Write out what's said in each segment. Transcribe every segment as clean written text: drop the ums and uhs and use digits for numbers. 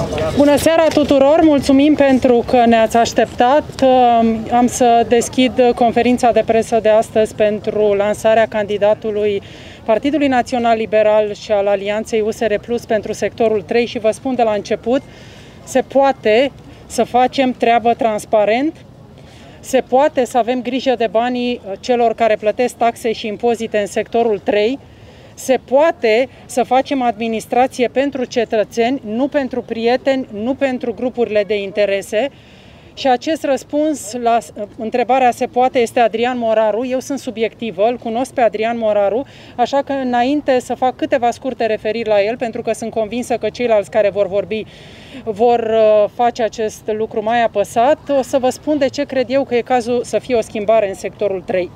Bună seara tuturor! Mulțumim pentru că ne-ați așteptat. Am să deschid conferința de presă de astăzi pentru lansarea candidatului Partidului Național Liberal și al Alianței USR Plus pentru sectorul 3 și vă spun de la început, se poate să facem treabă transparent, se poate să avem grijă de banii celor care plătesc taxe și impozite în sectorul 3, se poate să facem administrație pentru cetățeni, nu pentru prieteni, nu pentru grupurile de interese. Și acest răspuns la întrebarea se poate este Adrian Moraru. Eu sunt subiectivă, îl cunosc pe Adrian Moraru, așa că înainte să fac câteva scurte referiri la el, pentru că sunt convinsă că ceilalți care vor vorbi vor face acest lucru mai apăsat, o să vă spun de ce cred eu că e cazul să fie o schimbare în sectorul 3.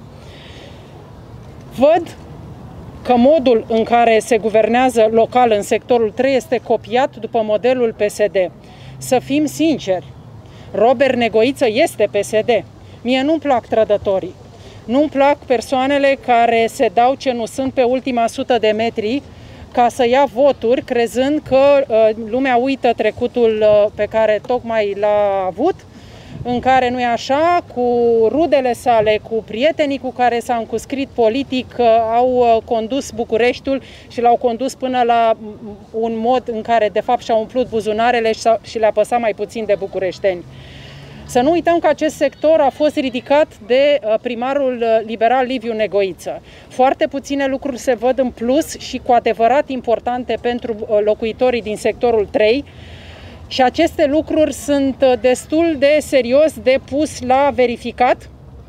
Văd că modul în care se guvernează local în sectorul 3 este copiat după modelul PSD. Să fim sinceri, Robert Negoiță este PSD. Mie nu-mi plac trădătorii. Nu-mi plac persoanele care se dau ce nu sunt pe ultima 100 de metri ca să ia voturi, crezând că lumea uită trecutul pe care tocmai l-a avut, în care nu e așa, cu rudele sale, cu prietenii cu care s-a încuscrit politic, au condus Bucureștiul și l-au condus până la un mod în care de fapt și-au umplut buzunarele și le-a păsat mai puțin de bucureșteni. Să nu uităm că acest sector a fost ridicat de primarul liberal Liviu Negoiță. Foarte puține lucruri se văd în plus și cu adevărat importante pentru locuitorii din sectorul 3. Și aceste lucruri sunt destul de serios de pus la verificat,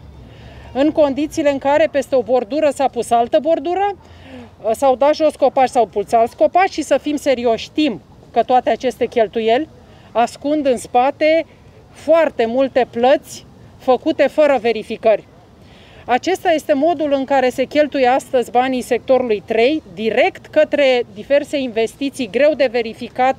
în condițiile în care peste o bordură s-a pus altă bordură, s-au dat jos copaci, s-au pus alți copaci și să fim serioși, știm că toate aceste cheltuieli ascund în spate foarte multe plăți făcute fără verificări. Acesta este modul în care se cheltuie astăzi banii sectorului 3, direct către diverse investiții greu de verificat,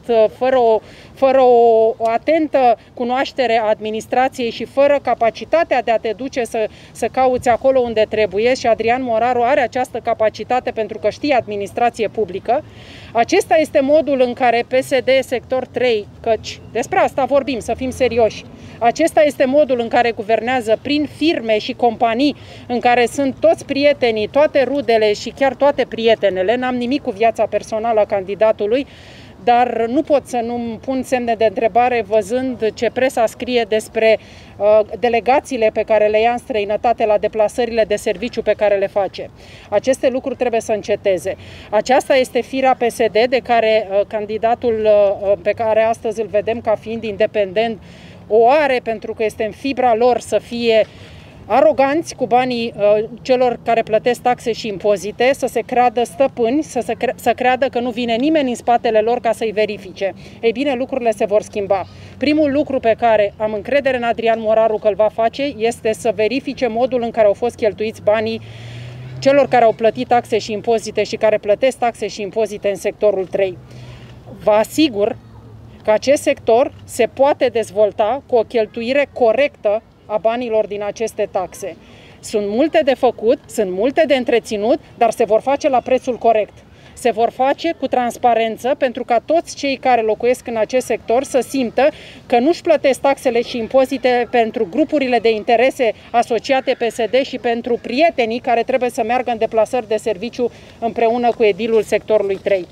fără o atentă cunoaștere a administrației și fără capacitatea de a te duce să cauți acolo unde trebuie. Și Adrian Moraru are această capacitate pentru că știe administrație publică. Acesta este modul în care PSD sector 3, căci despre asta vorbim, să fim serioși. Acesta este modul în care guvernează prin firme și companii în care sunt toți prietenii, toate rudele și chiar toate prietenele. N-am nimic cu viața personală a candidatului, dar nu pot să nu pun semne de întrebare văzând ce presa scrie despre delegațiile pe care le ia în străinătate la deplasările de serviciu pe care le face. Aceste lucruri trebuie să înceteze. Aceasta este firea PSD de care candidatul pe care astăzi îl vedem ca fiind independent o are, pentru că este în fibra lor să fie aroganți cu banii celor care plătesc taxe și impozite, să se creadă stăpâni, să creadă că nu vine nimeni în spatele lor ca să-i verifice. Ei bine, lucrurile se vor schimba. Primul lucru pe care am încredere în Adrian Moraru că îl va face este să verifice modul în care au fost cheltuiți banii celor care au plătit taxe și impozite și care plătesc taxe și impozite în sectorul 3. Vă asigur că acest sector se poate dezvolta cu o cheltuire corectă a banilor din aceste taxe. Sunt multe de făcut, sunt multe de întreținut, dar se vor face la prețul corect. Se vor face cu transparență pentru ca toți cei care locuiesc în acest sector să simtă că nu-și plătesc taxele și impozite pentru grupurile de interese asociate PSD și pentru prietenii care trebuie să meargă în deplasări de serviciu împreună cu edilul sectorului 3.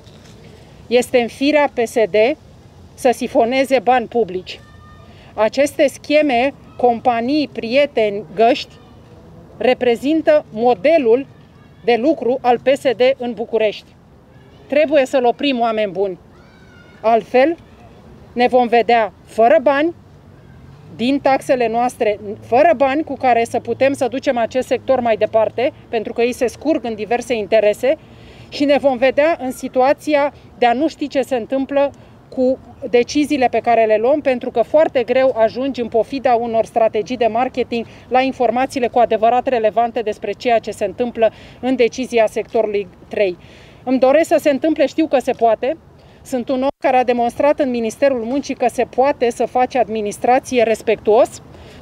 Este în firea PSD să sifoneze bani publici. Aceste scheme, companii, prieteni, găști, reprezintă modelul de lucru al PSD în București. Trebuie să-l oprim, oameni buni. Altfel, ne vom vedea fără bani, din taxele noastre, fără bani cu care să putem să ducem acest sector mai departe, pentru că ei se scurg în diverse interese, și ne vom vedea în situația de a nu ști ce se întâmplă cu deciziile pe care le luăm, pentru că foarte greu ajungi în pofida unor strategii de marketing la informațiile cu adevărat relevante despre ceea ce se întâmplă în decizia sectorului 3. Îmi doresc să se întâmple, știu că se poate. Sunt un om care a demonstrat în Ministerul Muncii că se poate să face administrație respectuos,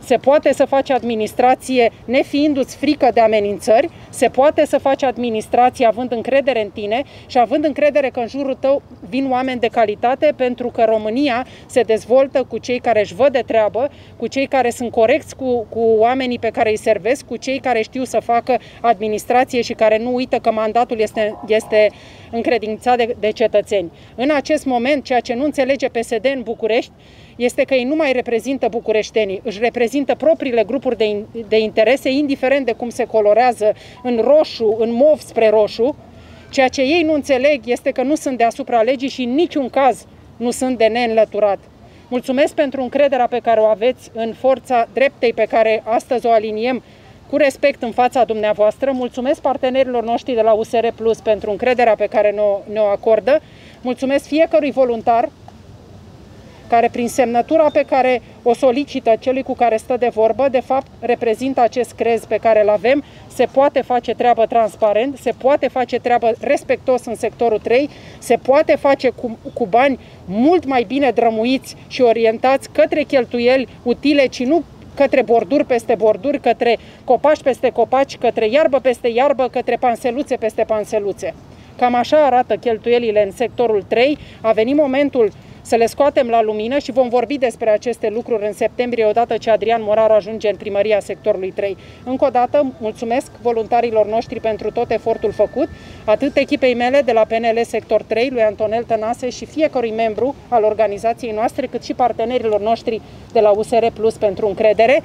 Se poate să faci administrație nefiindu-ți frică de amenințări, se poate să faci administrație având încredere în tine și având încredere că în jurul tău vin oameni de calitate, pentru că România se dezvoltă cu cei care își văd de treabă, cu cei care sunt corecți cu oamenii pe care îi servesc, cu cei care știu să facă administrație și care nu uită că mandatul este încredințat de cetățeni. În acest moment, ceea ce nu înțelege PSD în București este că ei nu mai reprezintă bucureștenii, își reprezintă propriile grupuri de interese, indiferent de cum se colorează în roșu, în mov spre roșu. Ceea ce ei nu înțeleg este că nu sunt deasupra legii și în niciun caz nu sunt de neînlăturat. Mulțumesc pentru încrederea pe care o aveți în forța dreptei pe care astăzi o aliniem cu respect în fața dumneavoastră. Mulțumesc partenerilor noștri de la USR Plus pentru încrederea pe care ne-o acordă. Mulțumesc fiecărui voluntar care, prin semnătura pe care o solicită celui cu care stă de vorbă, de fapt reprezintă acest crez pe care îl avem. Se poate face treabă transparent, se poate face treabă respectos în sectorul 3, se poate face cu bani mult mai bine drămuiți și orientați către cheltuieli utile, ci nu către borduri peste borduri, către copaci peste copaci, către iarbă peste iarbă, către panseluțe peste panseluțe. Cam așa arată cheltuielile în sectorul 3. A venit momentul să le scoatem la lumină și vom vorbi despre aceste lucruri în septembrie, odată ce Adrian Moraru ajunge în primăria sectorului 3. Încă o dată, mulțumesc voluntarilor noștri pentru tot efortul făcut, atât echipei mele de la PNL Sector 3, lui Antonel Tănase și fiecărui membru al organizației noastre, cât și partenerilor noștri de la USR Plus pentru încredere.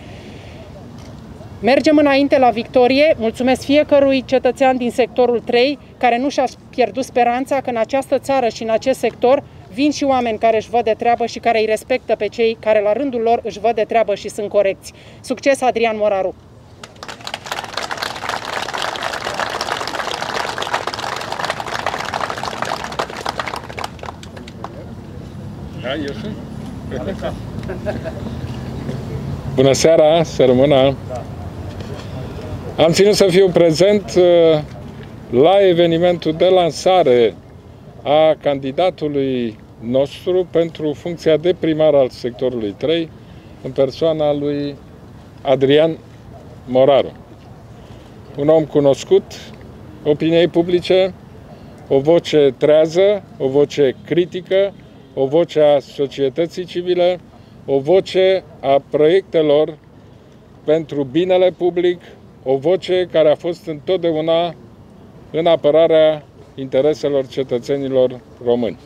Mergem înainte la victorie. Mulțumesc fiecărui cetățean din sectorul 3 care nu și-a pierdut speranța că în această țară și în acest sector vin și oameni care își văd de treabă și care îi respectă pe cei care la rândul lor își văd de treabă și sunt corecți. Succes, Adrian Moraru! Bună seara, să rămână! Am ținut să fiu prezent la evenimentul de lansare a candidatului nostru pentru funcția de primar al sectorului 3, în persoana lui Adrian Moraru. Un om cunoscut opiniei publice, o voce trează, o voce critică, o voce a societății civile, o voce a proiectelor pentru binele public, o voce care a fost întotdeauna în apărarea intereselor cetățenilor români.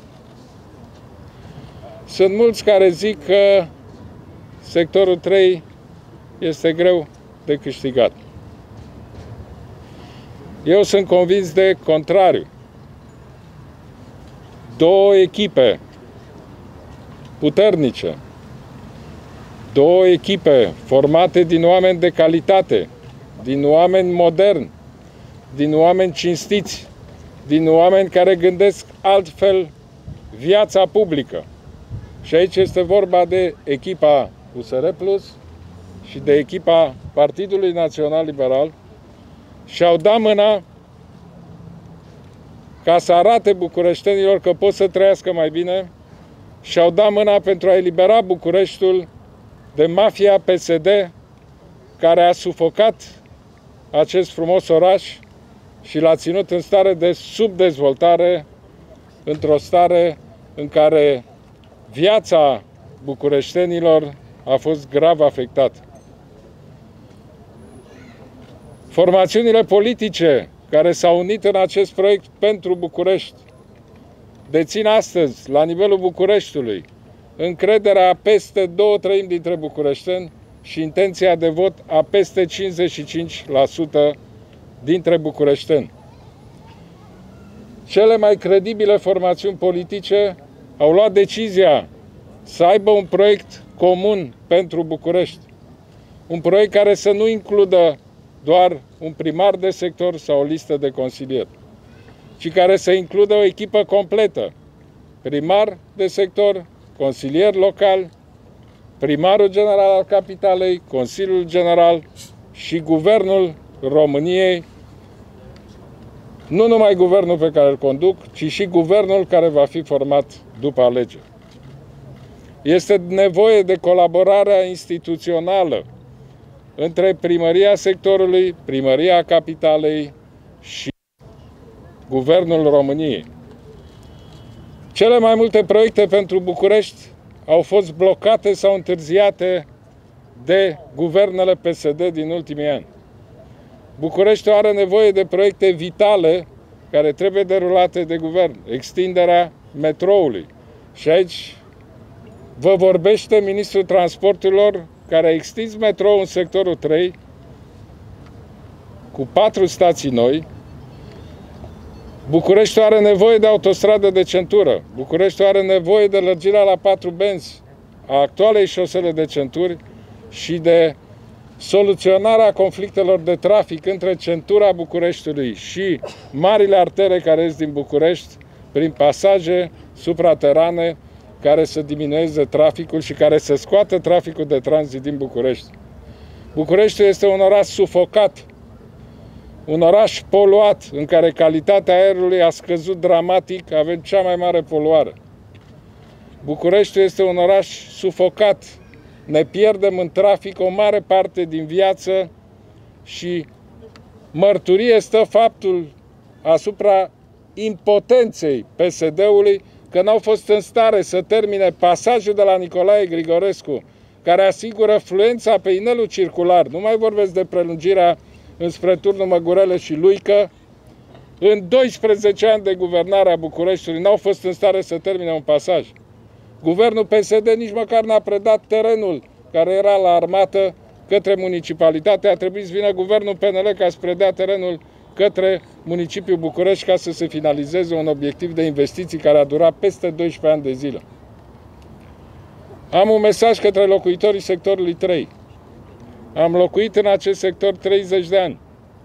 Sunt mulți care zic că sectorul 3 este greu de câștigat. Eu sunt convins de contrariu. Două echipe puternice, două echipe formate din oameni de calitate, din oameni moderni, din oameni cinstiți, din oameni care gândesc altfel viața publică. Și aici este vorba de echipa USR Plus și de echipa Partidului Național Liberal, și-au dat mâna ca să arate bucureștenilor că pot să trăiască mai bine, și-au dat mâna pentru a elibera Bucureștiul de mafia PSD care a sufocat acest frumos oraș și l-a ținut în stare de subdezvoltare, într-o stare în care viața bucureștenilor a fost grav afectată. Formațiunile politice care s-au unit în acest proiect pentru București dețin astăzi, la nivelul Bucureștiului, încrederea a peste 2/3 dintre bucureșteni și intenția de vot a peste 55% dintre bucureșteni. Cele mai credibile formațiuni politice au luat decizia să aibă un proiect comun pentru București. Un proiect care să nu includă doar un primar de sector sau o listă de consilieri, ci care să includă o echipă completă. Primar de sector, consilier local, primarul general al capitalei, Consiliul General și Guvernul României. Nu numai guvernul pe care îl conduc, ci și guvernul care va fi format după alegeri. Este nevoie de colaborarea instituțională între primăria sectorului, primăria capitalei și Guvernul României. Cele mai multe proiecte pentru București au fost blocate sau întârziate de guvernele PSD din ultimii ani. Bucureștiul are nevoie de proiecte vitale care trebuie derulate de guvern. Extinderea metroului. Și aici vă vorbește Ministrul Transporturilor, care a extins metroul în sectorul 3 cu 4 stații noi. Bucureștiul are nevoie de autostradă de centură. Bucureștiul are nevoie de lărgirea la 4 benzi a actualei șosele de centuri și de soluționarea conflictelor de trafic între centura Bucureștiului și marile artere care ies din București prin pasaje supraterane care să diminueze traficul și care să scoată traficul de tranzit din București. Bucureștiul este un oraș sufocat, un oraș poluat, în care calitatea aerului a scăzut dramatic, avem cea mai mare poluare. Bucureștiul este un oraș sufocat, ne pierdem în trafic o mare parte din viață și mărturie stă faptul asupra impotenței PSD-ului că n-au fost în stare să termine pasajul de la Nicolae Grigorescu, care asigură fluența pe inelul circular. Nu mai vorbesc de prelungirea înspre Turnul Măgurele și Luică. În 12 ani de guvernare a Bucureștiului n-au fost în stare să termine un pasaj. Guvernul PSD nici măcar n-a predat terenul care era la armată către municipalitate. A trebuit să vină guvernul PNL ca să predea terenul către municipiul București ca să se finalizeze un obiectiv de investiții care a durat peste 12 ani de zile. Am un mesaj către locuitorii sectorului 3. Am locuit în acest sector 30 de ani.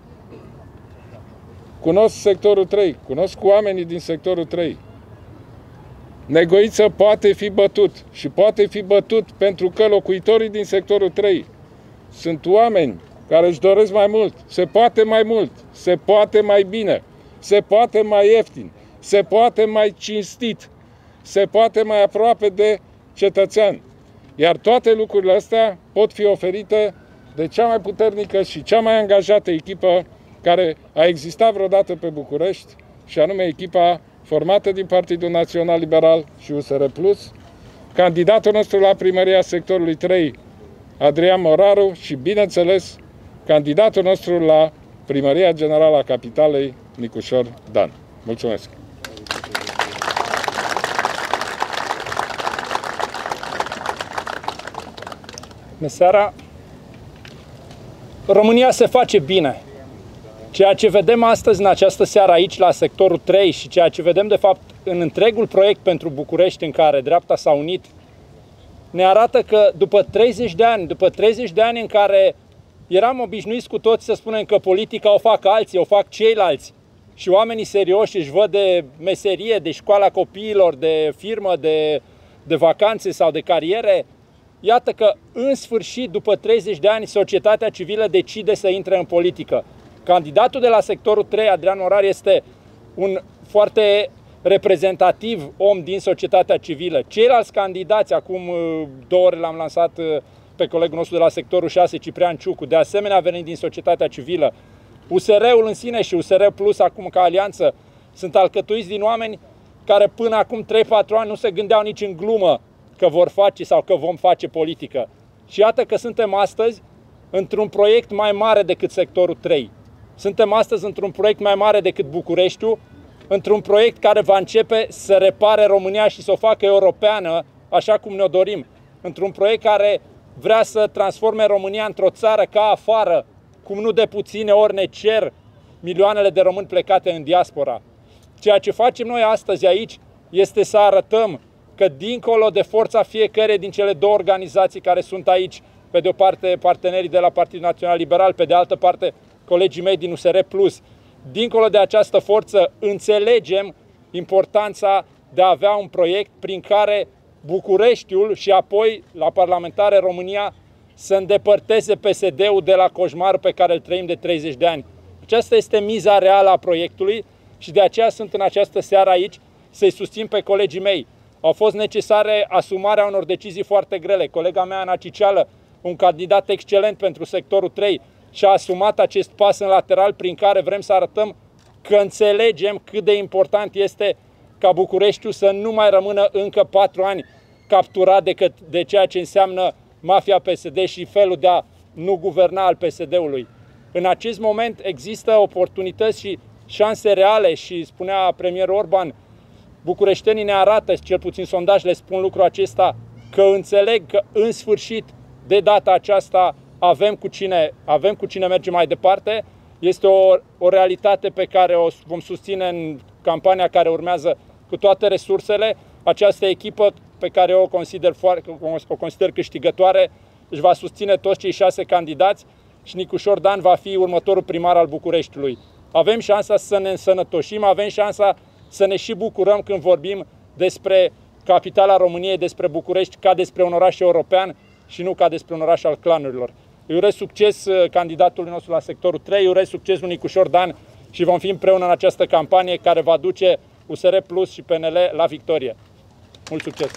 Cunosc sectorul 3, cunosc oamenii din sectorul 3. Negoiță poate fi bătut și poate fi bătut pentru că locuitorii din sectorul 3 sunt oameni care își doresc mai mult, se poate mai mult, se poate mai bine, se poate mai ieftin, se poate mai cinstit, se poate mai aproape de cetățean. Iar toate lucrurile astea pot fi oferite de cea mai puternică și cea mai angajată echipă care a existat vreodată pe București, și anume echipa formată din Partidul Național Liberal și USR Plus, candidatul nostru la primăria sectorului 3, Adrian Moraru, și, bineînțeles, candidatul nostru la primăria generală a capitalei, Nicușor Dan. Mulțumesc! Bună seara! România se face bine. Ceea ce vedem astăzi în această seară aici la sectorul 3 și ceea ce vedem de fapt în întregul proiect pentru București în care dreapta s-a unit, ne arată că după 30 de ani în care eram obișnuiți cu toți să spunem că politica o fac alții, o fac ceilalți și oamenii serioși își văd de meserie, de școala copiilor, de firmă, de vacanțe sau de cariere, iată că în sfârșit, după 30 de ani, societatea civilă decide să intre în politică. Candidatul de la sectorul 3, Adrian Moraru, este un foarte reprezentativ om din societatea civilă. Ceilalți candidați, acum 2 ore l-am lansat pe colegul nostru de la sectorul 6, Ciprian Ciucu, de asemenea venit din societatea civilă. USR-ul în sine și USR Plus, acum ca alianță, sunt alcătuiți din oameni care până acum 3-4 ani nu se gândeau nici în glumă că vor face sau că vom face politică. Și iată că suntem astăzi într-un proiect mai mare decât sectorul 3. Suntem astăzi într-un proiect mai mare decât Bucureștiul, într-un proiect care va începe să repare România și să o facă europeană, așa cum ne-o dorim. Într-un proiect care vrea să transforme România într-o țară ca afară, cum nu de puține ori ne cer milioanele de români plecate în diaspora. Ceea ce facem noi astăzi aici este să arătăm că dincolo de forța fiecare din cele 2 organizații care sunt aici, pe de o parte partenerii de la Partidul Național Liberal, pe de altă parte colegii mei din USR Plus, dincolo de această forță înțelegem importanța de a avea un proiect prin care Bucureștiul și apoi la parlamentare România să îndepărteze PSD-ul de la coșmarul pe care îl trăim de 30 de ani. Aceasta este miza reală a proiectului și de aceea sunt în această seară aici să-i susțin pe colegii mei. Au fost necesare asumarea unor decizii foarte grele. Colega mea, Ana Cicială, un candidat excelent pentru sectorul 3 și a asumat acest pas în lateral prin care vrem să arătăm că înțelegem cât de important este ca Bucureștiul să nu mai rămână încă 4 ani capturat de ceea ce înseamnă mafia PSD și felul de a nu guverna al PSD-ului. În acest moment există oportunități și șanse reale și spunea premierul Orban, bucureștenii ne arată, cel puțin sondajele spun lucrul acesta, că înțeleg că în sfârșit de data aceasta avem cu cine merge mai departe. Este o realitate pe care o vom susține în campania care urmează cu toate resursele. Această echipă pe care o consider câștigătoare își va susține toți cei 6 candidați și Nicușor Dan va fi următorul primar al Bucureștiului. Avem șansa să ne însănătoșim, avem șansa să ne și bucurăm când vorbim despre capitala României, despre București, ca despre un oraș european și nu ca despre un oraș al clanurilor. Îi urez succes candidatului nostru la sectorul 3, îi urez succes lui Nicușor Dan și vom fi împreună în această campanie care va duce USR Plus și PNL la victorie. Mult succes!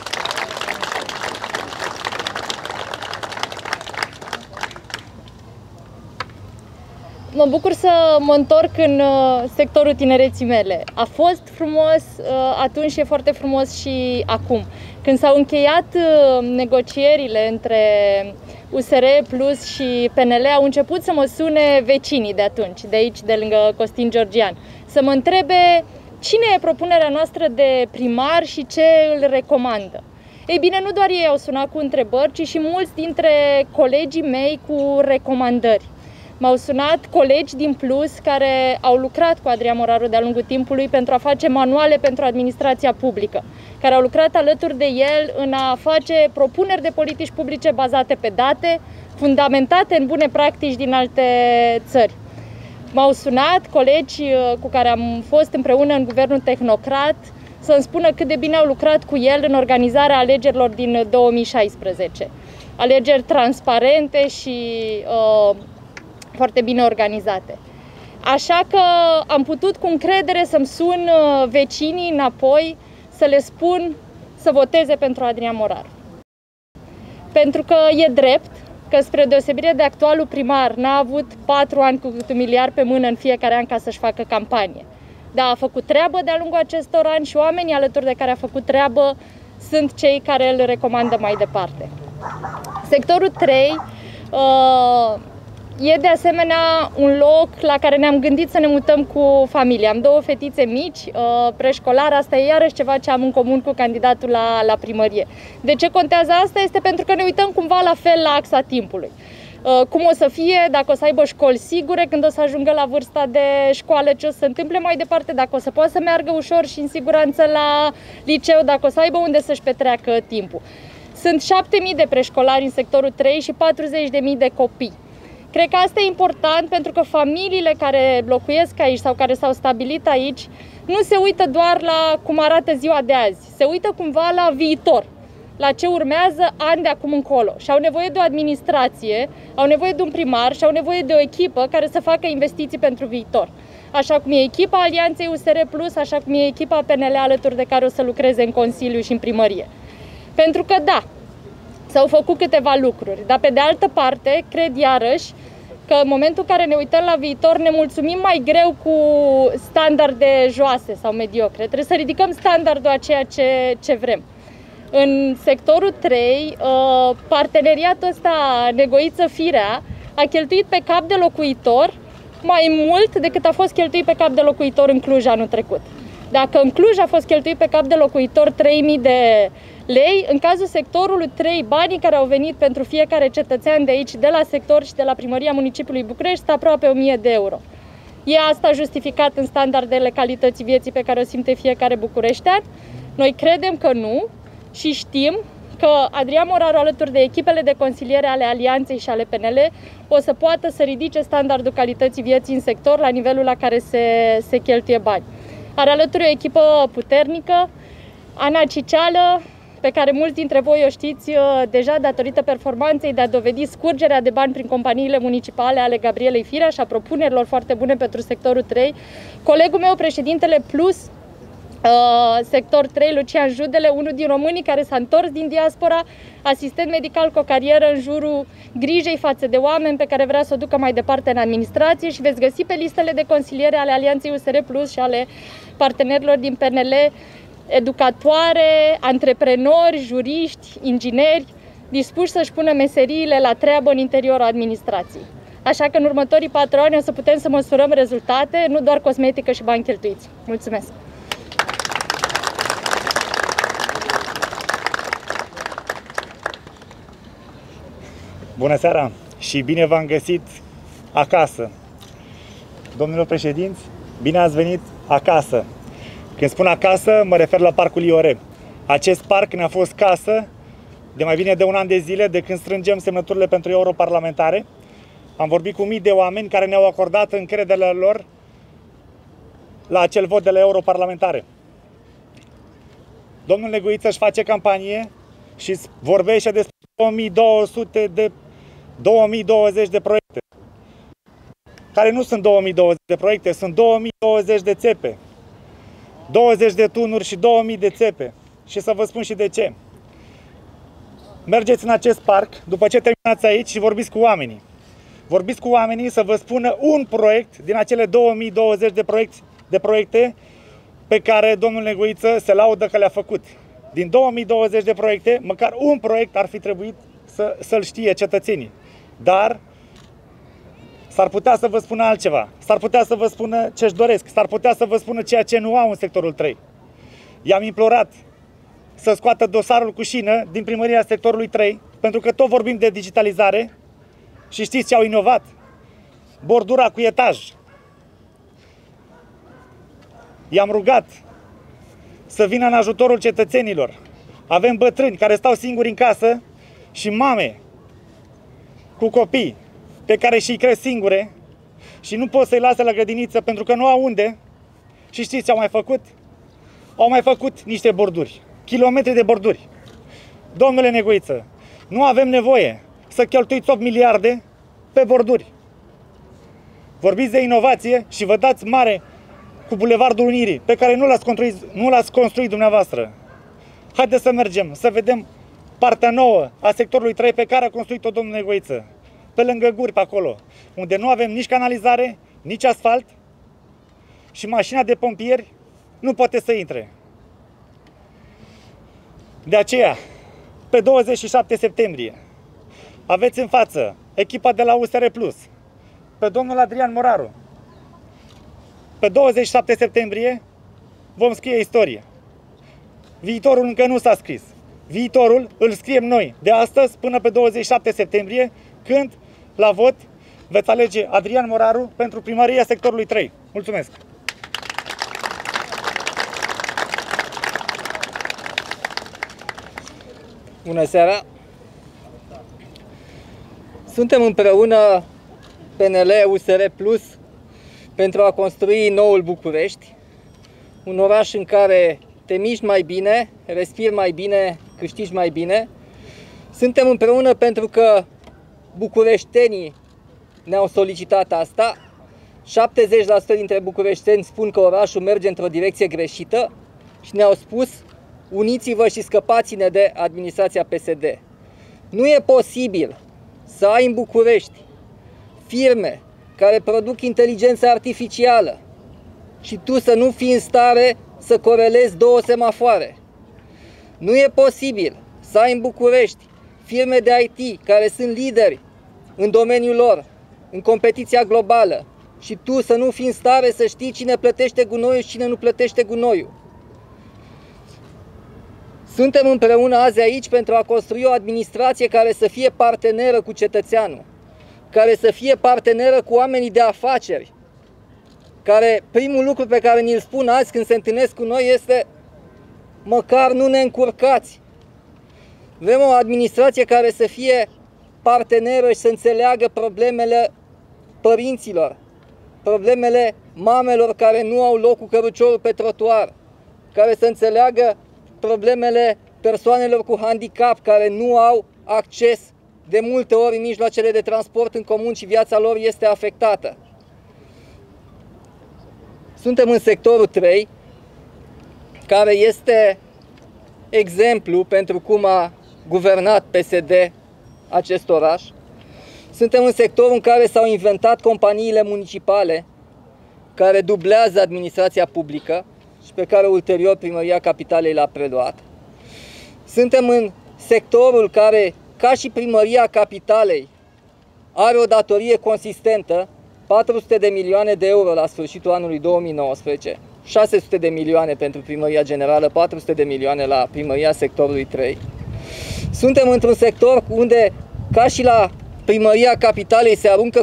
Mă bucur să mă întorc în sectorul tinereții mele. A fost frumos atunci și e foarte frumos și acum. Când s-au încheiat negocierile între USR Plus și PNL, au început să mă sune vecinii de atunci, de aici, de lângă Costin Georgian, să mă întrebe cine e propunerea noastră de primar și ce îl recomandă. Ei bine, nu doar ei au sunat cu întrebări, ci și mulți dintre colegii mei cu recomandări. M-au sunat colegi din Plus care au lucrat cu Adrian Moraru de-a lungul timpului pentru a face manuale pentru administrația publică, care au lucrat alături de el în a face propuneri de politici publice bazate pe date, fundamentate în bune practici din alte țări. M-au sunat colegi cu care am fost împreună în guvernul tehnocrat să-mi spună cât de bine au lucrat cu el în organizarea alegerilor din 2016. Alegeri transparente și foarte bine organizate. Așa că am putut cu încredere să-mi sun vecinii înapoi, să le spun să voteze pentru Adrian Moraru. Pentru că e drept că, spre deosebire de actualul primar, n-a avut 4 ani cu câte 1 miliard pe mână în fiecare an ca să-și facă campanie. Dar a făcut treabă de-a lungul acestor ani și oamenii alături de care a făcut treabă sunt cei care îl recomandă mai departe. Sectorul 3 e de asemenea un loc la care ne-am gândit să ne mutăm cu familia. Am 2 fetițe mici, preșcolare, asta e iarăși ceva ce am în comun cu candidatul la primărie. De ce contează asta? Este pentru că ne uităm cumva la fel la axa timpului. Cum o să fie, dacă o să aibă școli sigure, când o să ajungă la vârsta de școală, ce o să se întâmple mai departe, dacă o să poată să meargă ușor și în siguranță la liceu, dacă o să aibă unde să-și petreacă timpul. Sunt 7.000 de preșcolari în sectorul 3 și 40.000 de copii. Cred că asta e important pentru că familiile care locuiesc aici sau care s-au stabilit aici nu se uită doar la cum arată ziua de azi, se uită cumva la viitor, la ce urmează ani de acum încolo și au nevoie de o administrație, au nevoie de un primar și au nevoie de o echipă care să facă investiții pentru viitor. Așa cum e echipa Alianței USR Plus, așa cum e echipa PNL alături de care o să lucreze în Consiliu și în primărie. Pentru că da, s-au făcut câteva lucruri, dar pe de altă parte, cred iarăși că în momentul în care ne uităm la viitor ne mulțumim mai greu cu standarde joase sau mediocre. Trebuie să ridicăm standardul a ceea ce vrem. În sectorul 3, parteneriatul ăsta Negoiță-Firea a cheltuit pe cap de locuitor mai mult decât a fost cheltuit pe cap de locuitor în Cluj anul trecut. Dacă în Cluj a fost cheltuit pe cap de locuitor 3.000 de lei, în cazul sectorului 3, banii care au venit pentru fiecare cetățean de aici, de la sector și de la primăria municipiului București, sunt aproape 1.000 de euro. E asta justificat în standardele calității vieții pe care o simte fiecare bucureștean? Noi credem că nu și știm că Adrian Moraru, alături de echipele de consiliere ale Alianței și ale PNL, o să poată să ridice standardul calității vieții în sector la nivelul la care se cheltuie bani. Are alături o echipă puternică, Ana Ciceală, pe care mulți dintre voi o știți deja datorită performanței de a dovedi scurgerea de bani prin companiile municipale ale Gabrielei Firea și a propunerilor foarte bune pentru sectorul 3. Colegul meu, președintele Plus, sector 3, Lucian Judele, unul din românii care s-a întors din diaspora, asistent medical cu o carieră în jurul grijei față de oameni pe care vrea să o ducă mai departe în administrație, și veți găsi pe listele de consiliere ale Alianței USR Plus și ale partenerilor din PNL educatoare, antreprenori, juriști, ingineri dispuși să-și pună meseriile la treabă în interiorul administrației. Așa că în următorii 4 ani o să putem să măsurăm rezultate, nu doar cosmetică și bani cheltuiți. Mulțumesc! Bună seara și bine v-am găsit acasă. Domnilor președinți, bine ați venit acasă. Când spun acasă, mă refer la Parcul Iore. Acest parc ne-a fost casă de mai bine de un an de zile, de când strângem semnăturile pentru europarlamentare. Am vorbit cu mii de oameni care ne-au acordat încrederea lor la acel vot de la europarlamentare. Domnul Negoiță își face campanie și vorbește despre 2020 de proiecte, care nu sunt 2020 de proiecte, sunt 2020 de țepe, 20 de tunuri și 2000 de țepe. Și să vă spun și de ce. Mergeți în acest parc, după ce terminați aici, și vorbiți cu oamenii. Vorbiți cu oamenii să vă spună un proiect din acele 2020 de proiecte pe care domnul Negoiță se laudă că le-a făcut. Din 2020 de proiecte, măcar un proiect ar fi trebuit să-l știe cetățenii. Dar s-ar putea să vă spună altceva. S-ar putea să vă spună ce-și doresc. S-ar putea să vă spună ceea ce nu au în sectorul 3. I-am implorat să scoată dosarul cu șină din primăria sectorului 3, pentru că tot vorbim de digitalizare și știți ce au inovat? Bordura cu etaj. I-am rugat să vină în ajutorul cetățenilor. Avem bătrâni care stau singuri în casă și mame cu copii pe care și-i cresc singure și nu pot să-i lase la grădiniță pentru că nu au unde. Și știți ce au mai făcut? Au mai făcut niște borduri, kilometri de borduri. Domnule Negoiță, nu avem nevoie să cheltuiți 8 miliarde pe borduri. Vorbiți de inovație și vă dați mare cu Bulevardul Unirii, pe care nu l-ați construit dumneavoastră. Haideți să mergem, să vedem partea nouă a sectorului 3 pe care a construit-o domnul Negoiță. Pe lângă Guri, pe acolo, unde nu avem nici canalizare, nici asfalt și mașina de pompieri nu poate să intre. De aceea, pe 27 septembrie, aveți în față echipa de la USR Plus, pe domnul Adrian Moraru. Pe 27 septembrie vom scrie istorie. Viitorul încă nu s-a scris. Viitorul îl scriem noi, de astăzi până pe 27 septembrie, când, la vot, veți alege Adrian Moraru pentru primăria sectorului 3. Mulțumesc! Bună seara! Suntem împreună, PNL, USR Plus, pentru a construi noul București, un oraș în care te miști mai bine, respiri mai bine, câștigi mai bine. Suntem împreună pentru că bucureștenii ne-au solicitat asta. 70% dintre bucureșteni spun că orașul merge într-o direcție greșită și ne-au spus: uniți-vă și scăpați-ne de administrația PSD. Nu e posibil să ai în București firme care produc inteligență artificială și tu să nu fii în stare să corelezi două semafoare. Nu e posibil să ai în București firme de IT care sunt lideri în domeniul lor, în competiția globală, și tu să nu fii în stare să știi cine plătește gunoiul și cine nu plătește gunoiul. Suntem împreună azi aici pentru a construi o administrație care să fie parteneră cu cetățeanul, care să fie parteneră cu oamenii de afaceri, care primul lucru pe care ni-l spun azi când se întâlnesc cu noi este: măcar nu ne încurcați. Vrem o administrație care să fie parteneră și să înțeleagă problemele părinților, problemele mamelor care nu au loc cu căruciorul pe trotuar, care să înțeleagă problemele persoanelor cu handicap care nu au acces de multe ori în mijloacele de transport în comun și viața lor este afectată. Suntem în sectorul 3 care este exemplu pentru cum a guvernat PSD acest oraș. Suntem în sectorul în care s-au inventat companiile municipale care dublează administrația publică și pe care ulterior Primăria Capitalei l-a preluat. Suntem în sectorul care, ca și Primăria Capitalei, are o datorie consistentă, 400 de milioane de euro la sfârșitul anului 2019, 600 de milioane pentru Primăria Generală, 400 de milioane la Primăria Sectorului 3. Suntem într-un sector unde, ca și la Primăria Capitalei, se aruncă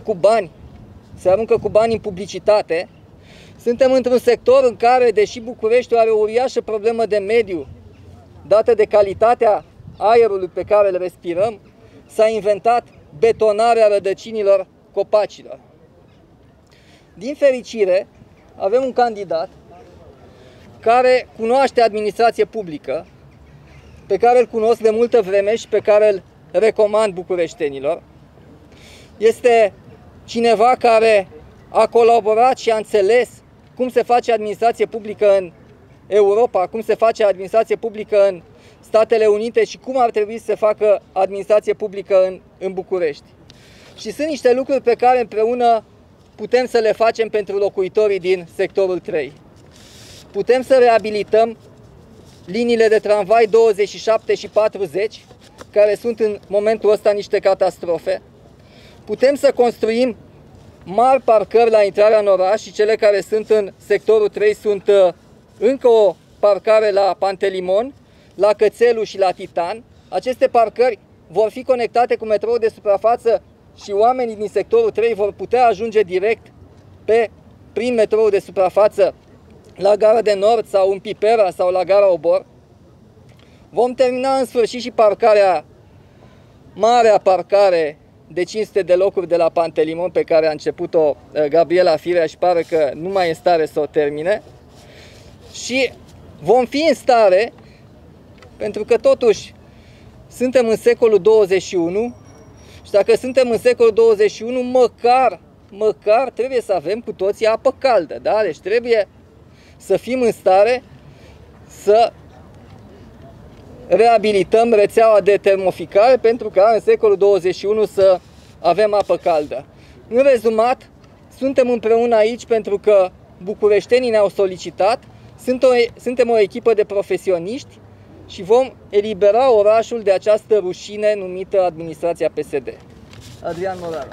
cu bani în publicitate. Suntem într-un sector în care, deși Bucureștiul are o uriașă problemă de mediu, dată de calitatea aerului pe care îl respirăm, s-a inventat betonarea rădăcinilor copacilor. Din fericire, avem un candidat care cunoaște administrație publică, pe care îl cunosc de multă vreme și pe care îl recomand bucureștenilor. Este cineva care a colaborat și a înțeles cum se face administrație publică în Europa, cum se face administrație publică în Statele Unite și cum ar trebui să se facă administrație publică în București. Și sunt niște lucruri pe care împreună putem să le facem pentru locuitorii din sectorul 3. Putem să reabilităm liniile de tramvai 27 și 40, care sunt în momentul ăsta niște catastrofe. Putem să construim mari parcări la intrarea în oraș și cele care sunt în sectorul 3 sunt încă o parcare la Pantelimon, la Cățelu și la Titan. Aceste parcări vor fi conectate cu metroul de suprafață și oamenii din sectorul 3 vor putea ajunge direct prin metroul de suprafață la Gara de Nord sau în Pipera sau la Gara Obor. Vom termina în sfârșit și marea parcare de 500 de locuri de la Pantelimon, pe care a început-o Gabriela Firea și pare că nu mai e în stare să o termine. Și vom fi în stare, pentru că totuși suntem în secolul 21 și dacă suntem în secolul 21, măcar trebuie să avem cu toții apă caldă, da? Deci trebuie să fim în stare să reabilităm rețeaua de termoficare pentru ca în secolul 21 să avem apă caldă. În rezumat, suntem împreună aici pentru că bucureștenii ne-au solicitat, suntem o echipă de profesioniști și vom elibera orașul de această rușine numită administrația PSD. Adrian Moraru.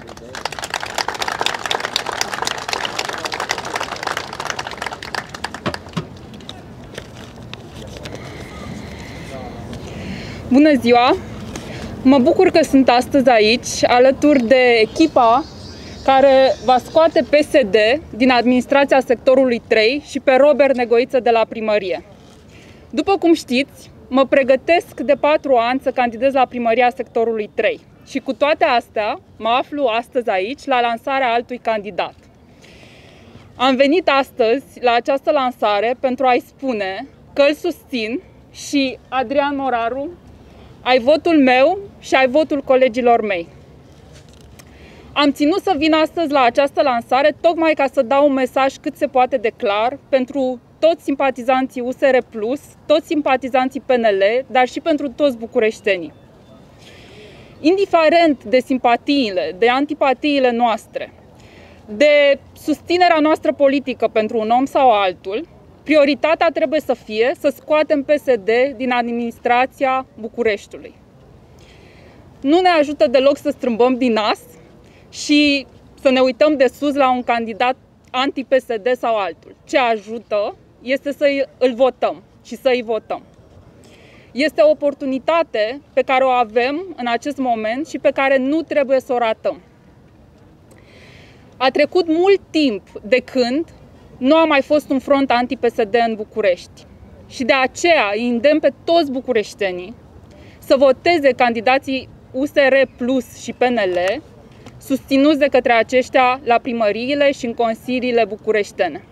Bună ziua! Mă bucur că sunt astăzi aici, alături de echipa care va scoate PSD din administrația sectorului 3 și pe Robert Negoiță de la primărie. După cum știți, mă pregătesc de 4 ani să candidez la primăria sectorului 3 și cu toate astea mă aflu astăzi aici la lansarea altui candidat. Am venit astăzi la această lansare pentru a-i spune că îl susțin și, Adrian Moraru, ai votul meu și ai votul colegilor mei. Am ținut să vin astăzi la această lansare tocmai ca să dau un mesaj cât se poate de clar pentru toți simpatizanții USR+, toți simpatizanții PNL, dar și pentru toți bucureștenii. Indiferent de simpatiile, de antipatiile noastre, de susținerea noastră politică pentru un om sau altul, prioritatea trebuie să fie să scoatem PSD din administrația Bucureștiului. Nu ne ajută deloc să strâmbăm din nas și să ne uităm de sus la un candidat anti-PSD sau altul. Ce ajută este să îl votăm și să îi votăm. Este o oportunitate pe care o avem în acest moment și pe care nu trebuie să o ratăm. A trecut mult timp de când nu a mai fost un front anti-PSD în București și de aceea îi îndemn pe toți bucureștenii să voteze candidații USR Plus și PNL, susținuți de către aceștia la primăriile și în consiliile bucureștene.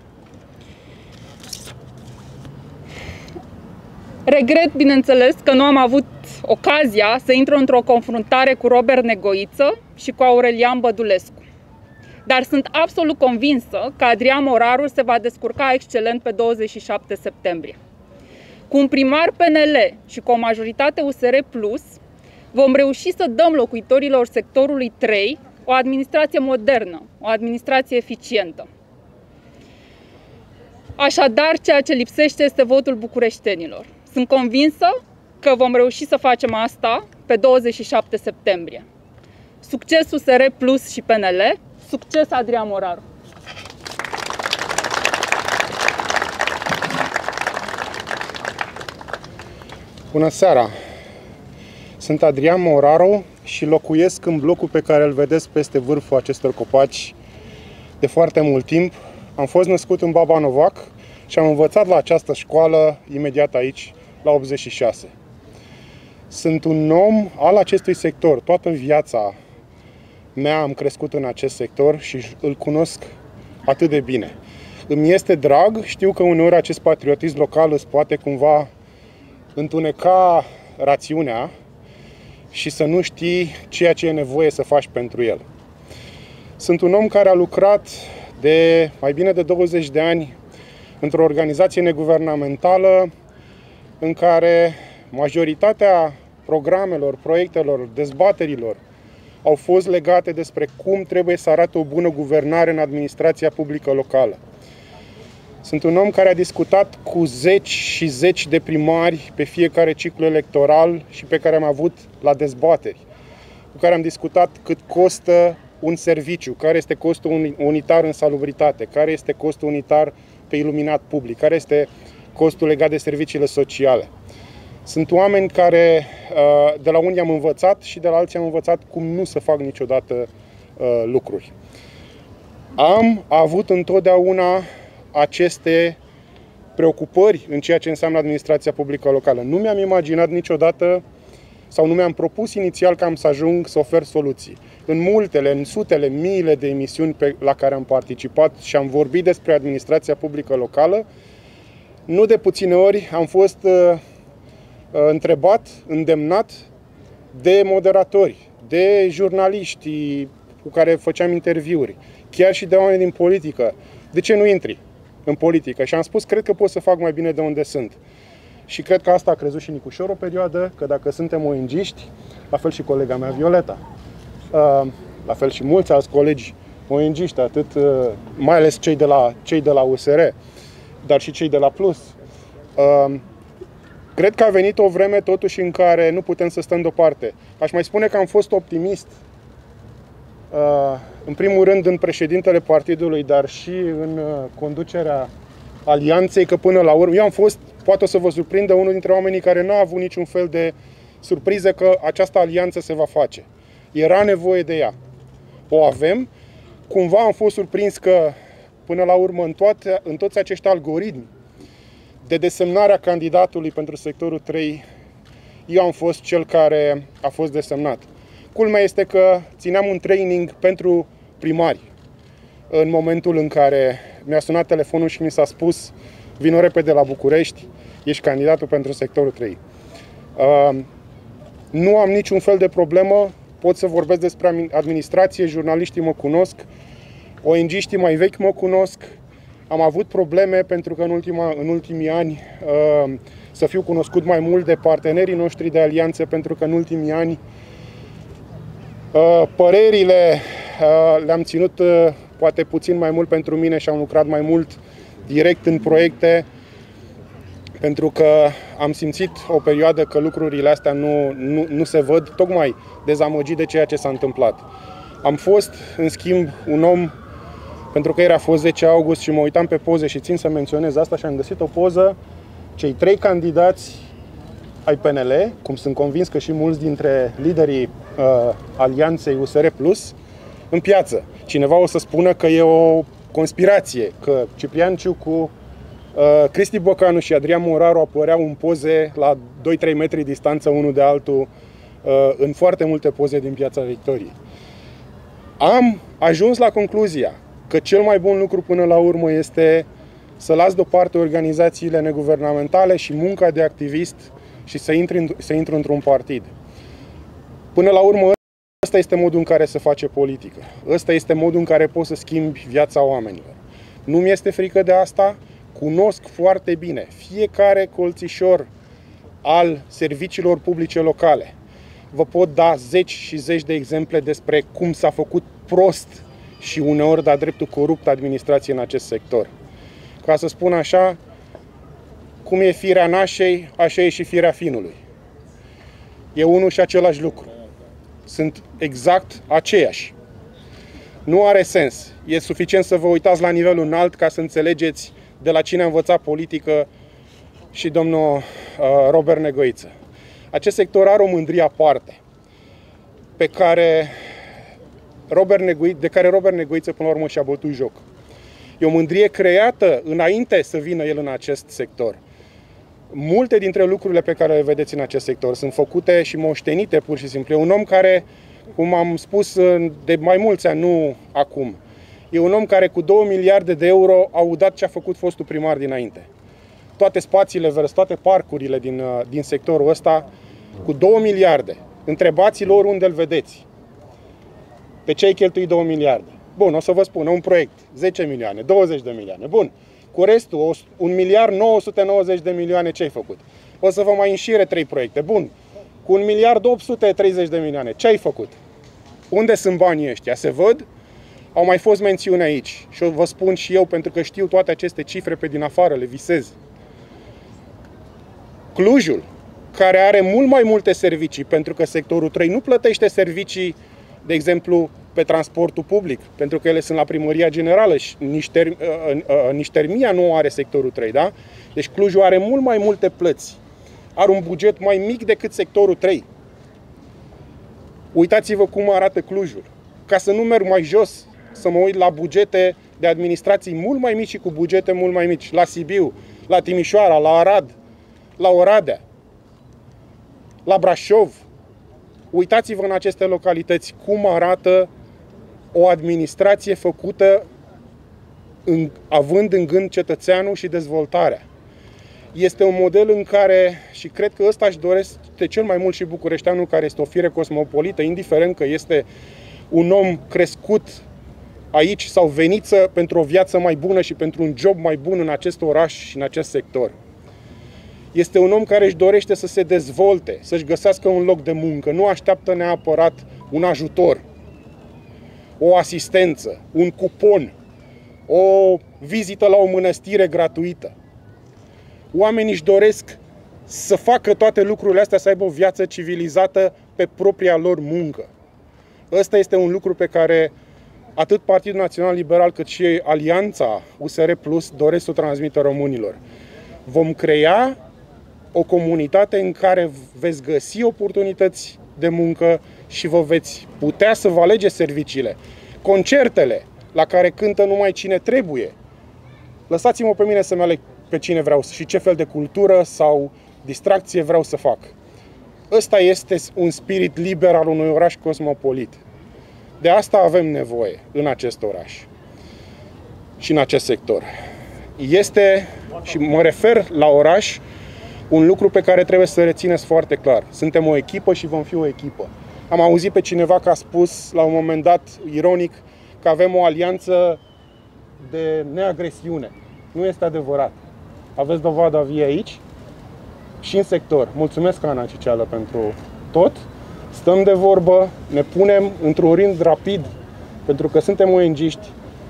Regret, bineînțeles, că nu am avut ocazia să intru într-o confruntare cu Robert Negoiță și cu Aurelian Bădulescu. Dar sunt absolut convinsă că Adrian Moraru se va descurca excelent pe 27 septembrie. Cu un primar PNL și cu o majoritate USR+, vom reuși să dăm locuitorilor sectorului 3 o administrație modernă, o administrație eficientă. Așadar, ceea ce lipsește este votul bucureștenilor. Sunt convinsă că vom reuși să facem asta pe 27 septembrie. Succes USR Plus și PNL, succes Adrian Moraru! Bună seara! Sunt Adrian Moraru și locuiesc în blocul pe care îl vedeți peste vârful acestor copaci de foarte mult timp. Am fost născut în Baba Novac și am învățat la această școală imediat aici, la 86. Sunt un om al acestui sector. Toată viața mea am crescut în acest sector și îl cunosc atât de bine. Îmi este drag, știu că uneori acest patriotism local îți poate cumva întuneca rațiunea și să nu știi ceea ce e nevoie să faci pentru el. Sunt un om care a lucrat de mai bine de 20 de ani într-o organizație neguvernamentală în care majoritatea programelor, proiectelor, dezbaterilor au fost legate despre cum trebuie să arate o bună guvernare în administrația publică locală. Sunt un om care a discutat cu zeci și zeci de primari pe fiecare ciclu electoral și pe care am avut la dezbateri, cu care am discutat cât costă un serviciu, care este costul unitar în salubritate, care este costul unitar pe iluminat public, care este costul legat de serviciile sociale. Sunt oameni care, de la unii am învățat și de la alții am învățat cum nu să fac niciodată lucruri. Am avut întotdeauna aceste preocupări în ceea ce înseamnă administrația publică locală. Nu mi-am imaginat niciodată sau nu mi-am propus inițial că am să ajung să ofer soluții. În sutele, miile de emisiuni la care am participat și am vorbit despre administrația publică locală, nu de puține ori am fost întrebat, îndemnat de moderatori, de jurnaliști cu care făceam interviuri, chiar și de oameni din politică. De ce nu intri în politică? Și am spus, cred că pot să fac mai bine de unde sunt. Și cred că asta a crezut și Nicușor o perioadă, că dacă suntem ONG-iști, la fel și colega mea Violeta, la fel și mulți alți colegi ONG-iști, atât, mai ales cei de la USR, dar și cei de la Plus. Cred că a venit o vreme totuși în care nu putem să stăm deoparte. Aș mai spune că am fost optimist, în primul rând în președintele partidului, dar și în conducerea alianței, că până la urmă, eu am fost, poate o să vă surprindă, unul dintre oamenii care n-a avut niciun fel de surpriză că această alianță se va face. Era nevoie de ea. O avem. Cumva am fost surprins că, până la urmă, în toți acești algoritmi de desemnarea candidatului pentru sectorul 3, eu am fost cel care a fost desemnat. Culmea este că țineam un training pentru primari în momentul în care mi-a sunat telefonul și mi s-a spus: vino repede la București, ești candidatul pentru sectorul 3. Nu am niciun fel de problemă, pot să vorbesc despre administrație, jurnaliștii mă cunosc, ONG-știi mai vechi mă cunosc. Am avut probleme pentru că în ultimii ani să fiu cunoscut mai mult de partenerii noștri de alianțe, pentru că în ultimii ani părerile le-am ținut poate puțin mai mult pentru mine și am lucrat mai mult direct în pentru că am simțit o perioadă că lucrurile astea nu se văd, tocmai dezamăgit de ceea ce s-a întâmplat. Am fost, în schimb, un om, pentru că ieri a fost 10 august și mă uitam pe poze și țin să menționez asta și am găsit o poză, cei 3 candidați ai PNL, cum sunt convins că și mulți dintre liderii alianței USR Plus, în piață. Cineva o să spună că e o conspirație, că Ciprian Ciucu, Cristi Bocanu și Adrian Moraru apăreau în poze la 2-3 metri distanță unul de altul în foarte multe poze din Piața Victoriei. Am ajuns la concluzia că cel mai bun lucru până la urmă este să las deoparte organizațiile neguvernamentale și munca de activist și să intru într-un partid. Până la urmă, ăsta este modul în care se face politică. Ăsta este modul în care poți să schimbi viața oamenilor. Nu mi este frică de asta. cunosc foarte bine fiecare colțișor al serviciilor publice locale. Vă pot da zeci și zeci de exemple despre cum s-a făcut prost și uneori de-a dreptul corupt administrație în acest sector. Ca să spun așa, cum e firea nașei, așa e și firea finului. E unul și același lucru. Sunt exact aceiași. Nu are sens. E suficient să vă uitați la nivelul înalt ca să înțelegeți de la cine a învățat politică și domnul Robert Negoiță. Acest sector are o mândrie aparte de care Robert Negoiță până la urmă și-a bătut joc. E o mândrie creată înainte să vină el în acest sector. Multe dintre lucrurile pe care le vedeți în acest sector sunt făcute și moștenite pur și simplu. E un om care, cum am spus de mai mulți ani, nu acum, e un om care cu 2 miliarde de euro a udat ce a făcut fostul primar dinainte. Toate spațiile verzi, toate parcurile din sectorul ăsta, cu 2 miliarde. Întrebați-l oriunde îl vedeți. Pe ce ai cheltuit 2 miliarde? Bun, o să vă spun, un proiect, 10 milioane, 20 de milioane. Bun, cu restul, 1 miliard 990 de milioane, ce ai făcut? O să vă mai înșire 3 proiecte. Bun, cu 1 miliard 830 de milioane, ce ai făcut? Unde sunt banii ăștia? Se văd? Au mai fost mențiuni aici și vă spun și eu, pentru că știu toate aceste cifre pe din afară, le visez. Clujul, care are mult mai multe servicii, pentru că sectorul 3 nu plătește servicii, de exemplu, pe transportul public, pentru că ele sunt la Primăria Generală și nici termia nu are sectorul 3, da? Deci Clujul are mult mai multe plăți. Are un buget mai mic decât sectorul 3. Uitați-vă cum arată Clujul. Ca să nu merg mai jos, să mă uit la bugete de administrații mult mai mici și cu bugete mult mai mici. La Sibiu, la Timișoara, la Arad, la Oradea, la Brașov. Uitați-vă în aceste localități cum arată o administrație făcută având în gând cetățeanul și dezvoltarea. Este un model în care, și cred că ăsta își dorește cel mai mult și bucureșteanul, care este o fire cosmopolită, indiferent că este un om crescut aici sau veniță pentru o viață mai bună și pentru un job mai bun în acest oraș și în acest sector. Este un om care își dorește să se dezvolte, să-și găsească un loc de muncă, nu așteaptă neapărat un ajutor, o asistență, un cupon, o vizită la o mănăstire gratuită. Oamenii își doresc să facă toate lucrurile astea, să aibă o viață civilizată pe propria lor muncă. Ăsta este un lucru pe care atât Partidul Național Liberal cât și Alianța USR Plus doresc să o transmită românilor. Vom crea o comunitate în care veți găsi oportunități de muncă și vă veți putea să vă alegeți serviciile. Concertele la care cântă numai cine trebuie. Lăsați-mă pe mine să-mi aleg pe cine vreau și ce fel de cultură sau distracție vreau să fac. Ăsta este un spirit liber al unui oraș cosmopolit. De asta avem nevoie în acest oraș și în acest sector. Este, și mă refer la oraș, un lucru pe care trebuie să rețineți foarte clar. Suntem o echipă și vom fi o echipă. Am auzit pe cineva că a spus la un moment dat, ironic, că avem o alianță de neagresiune. Nu este adevărat. Aveți dovada vie aici și în sector. Mulțumesc, Ana Ciceală, pentru tot. Stăm de vorbă, ne punem într-un rind rapid, pentru că suntem ONG-iști,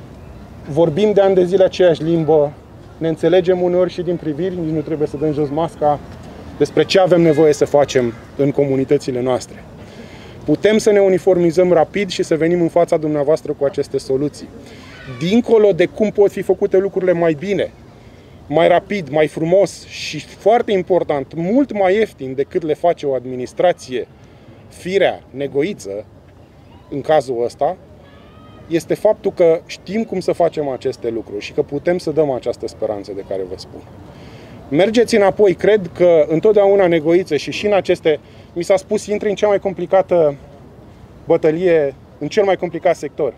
vorbim de ani de zile aceeași limbă, ne înțelegem uneori și din priviri, nici nu trebuie să dăm jos masca, despre ce avem nevoie să facem în comunitățile noastre. Putem să ne uniformizăm rapid și să venim în fața dumneavoastră cu aceste soluții. Dincolo de cum pot fi făcute lucrurile mai bine, mai rapid, mai frumos și, foarte important, mult mai ieftin decât le face o administrație firea, negoiță, în cazul ăsta, este faptul că știm cum să facem aceste lucruri și că putem să dăm această speranță de care vă spun. Mergeți înapoi, cred că întotdeauna negoiță și în aceste, mi s-a spus, intri în cea mai complicată bătălie, în cel mai complicat sector.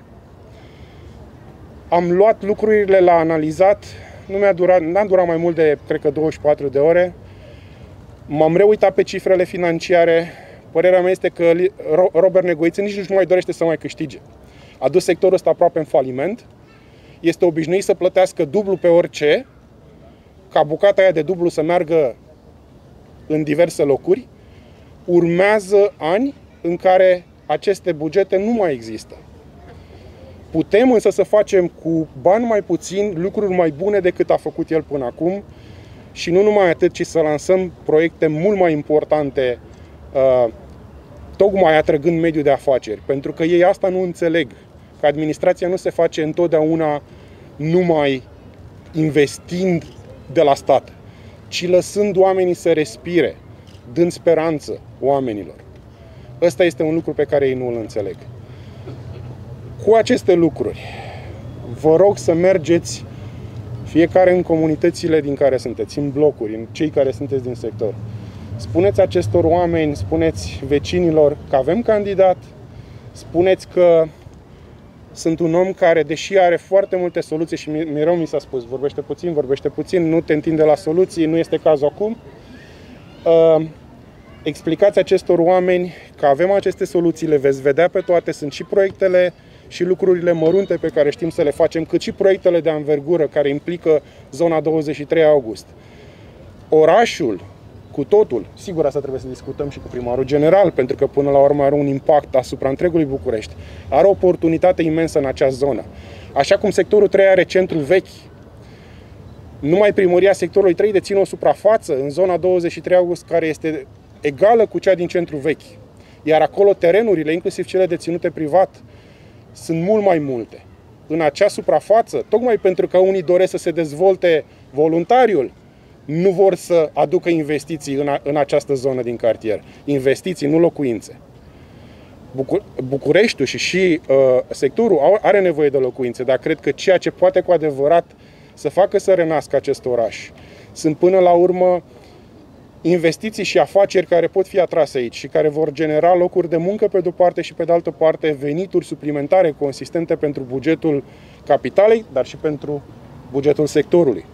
Am luat lucrurile la analizat, n-a durat mai mult de, cred că, 24 de ore. M-am reuitat pe cifrele financiare. Părerea mea este că Robert Negoiță nici nu mai dorește să mai câștige. A dus sectorul ăsta aproape în faliment. Este obișnuit să plătească dublu pe orice ca bucata aia de dublu să meargă în diverse locuri, urmează ani în care aceste bugete nu mai există. Putem însă să facem cu bani mai puțini lucruri mai bune decât a făcut el până acum și nu numai atât, ci să lansăm proiecte mult mai importante, tocmai atrăgând mediul de afaceri. Pentru că ei asta nu înțeleg, că administrația nu se face întotdeauna numai investind de la stat, ci lăsând oamenii să respire, dând speranță oamenilor. Ăsta este un lucru pe care ei nu îl înțeleg. Cu aceste lucruri, vă rog să mergeți fiecare în comunitățile din care sunteți, în blocuri, în cei care sunteți din sector. Spuneți acestor oameni, spuneți vecinilor că avem candidat, spuneți că sunt un om care, deși are foarte multe soluții și mereu mi s-a spus, vorbește puțin, nu te întinde la soluții, nu este cazul acum. Explicați acestor oameni că avem aceste soluții, le veți vedea pe toate, sunt și proiectele și lucrurile mărunte pe care știm să le facem, cât și proiectele de anvergură care implică zona 23 august. Orașul, cu totul, sigur asta trebuie să discutăm și cu primarul general, pentru că până la urmă are un impact asupra întregului București. Are o oportunitate imensă în acea zonă. Așa cum sectorul 3 are centrul vechi, numai primăria sectorului 3 deține o suprafață în zona 23 august care este egală cu cea din centrul vechi. Iar acolo terenurile, inclusiv cele deținute privat, sunt mult mai multe. În acea suprafață, tocmai pentru că unii doresc să se dezvolte voluntariul, nu vor să aducă investiții în această zonă din cartier. Investiții, nu locuințe. Bucureștiul și sectorul are nevoie de locuințe, dar cred că ceea ce poate cu adevărat să facă să renască acest oraș sunt până la urmă investiții și afaceri care pot fi atrase aici și care vor genera locuri de muncă pe de-o parte și pe de altă parte venituri suplimentare consistente pentru bugetul capitalei, dar și pentru bugetul sectorului.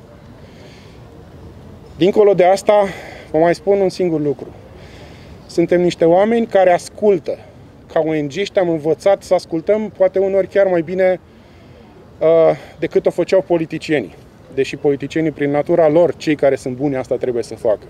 Dincolo de asta, vă mai spun un singur lucru. Suntem niște oameni care ascultă. Ca ONG-ști am învățat să ascultăm, poate uneori chiar mai bine decât o făceau politicienii. Deși politicienii, prin natura lor, cei care sunt buni, asta trebuie să facă.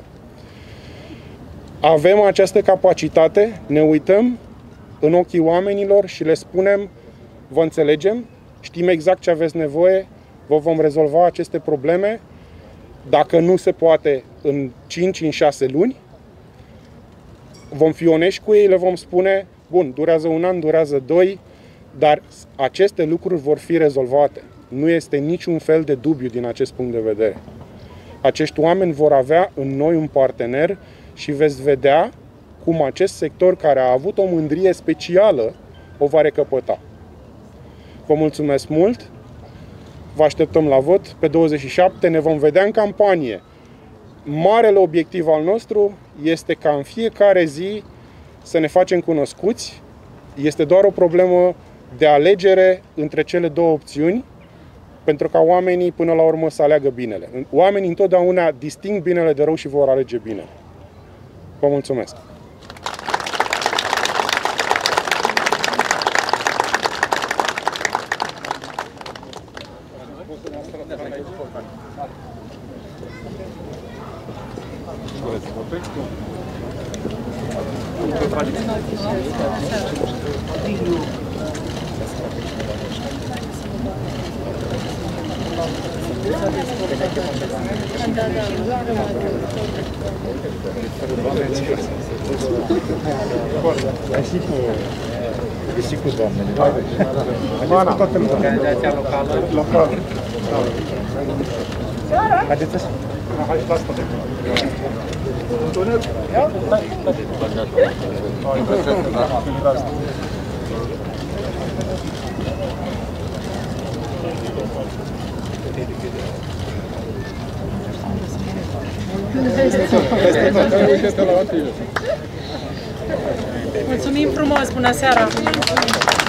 Avem această capacitate, ne uităm în ochii oamenilor și le spunem, vă înțelegem, știm exact ce aveți nevoie, vă vom rezolva aceste probleme. Dacă nu se poate în 5, în 6 luni, vom fi onești cu ei, le vom spune, bun, durează un an, durează 2, dar aceste lucruri vor fi rezolvate. Nu este niciun fel de dubiu din acest punct de vedere. Acești oameni vor avea în noi un partener și veți vedea cum acest sector care a avut o mândrie specială o va recăpăta. Vă mulțumesc mult! Vă așteptăm la vot. Pe 27 ne vom vedea în campanie. Marele obiectiv al nostru este ca în fiecare zi să ne facem cunoscuți. Este doar o problemă de alegere între cele două opțiuni, pentru ca oamenii până la urmă să aleagă binele. Oamenii întotdeauna disting binele de rău și vor alege binele. Vă mulțumesc! Și cu doamnele. Organizația locală. Haideți așa. Haideți asta de Mulțumim frumos, bună seara!